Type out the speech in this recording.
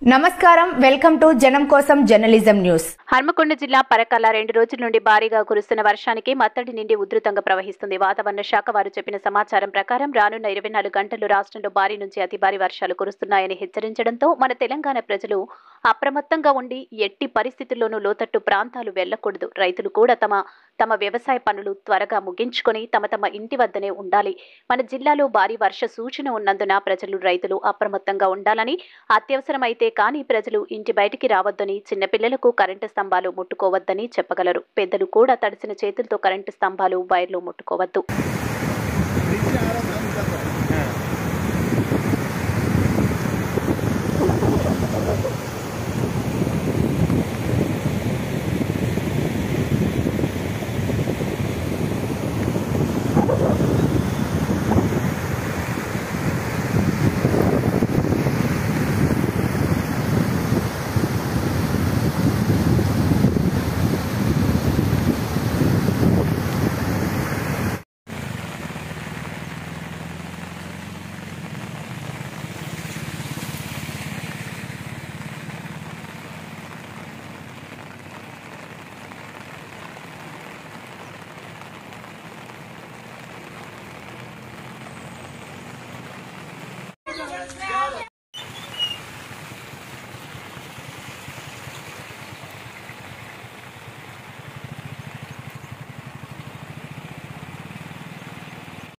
నమస్కారం welcome to జనం కోసం జర్నలిజం న్యూస్. హన్మకొండ జిల్లా పగలర 2 రోజుల నుండి భారీగా కురుస్తున్న వర్షానికి మత్తడి నిండి ఉధృతంగా ప్రవహిస్తుంది. వాతావరణ శాఖ వారు చెప్పిన సమాచారం ప్రకారం రానున్న 24 గంటల్లో రాష్ట్రంలో భారీ నుంచి అతి భారీ వర్షాలు కురుస్తున్నాయని హెచ్చరించడంతో మన తెలంగాణ ప్రజలు అప్రమత్తంగా ఉండి ఎట్టి పరిస్థితుల్లోనూ లోతట్టు ప్రాంతాలు వెళ్లకూడదు. రైతులు కూడా తమ వ్యవసాయ పనులు త్వరగా ముగించుకొని తమ ఇంటి వద్దనే ఉండాలి. మన జిల్లాలో భారీ వర్ష సూచన ఉన్నందున ప్రజలు రైతులు అప్రమత్తంగా ఉండాలని, అత్యవసరమైతే కానీ ప్రజలు ఇంటి బయటికి రావద్దని, చిన్నపిల్లలకు కరెంటు స్తంభాలు ముట్టుకోవద్దని చెప్పగలరు. పెద్దలు కూడా తడిసిన చేతులతో కరెంటు స్తంభాలు, వైర్లు ముట్టుకోవద్దు.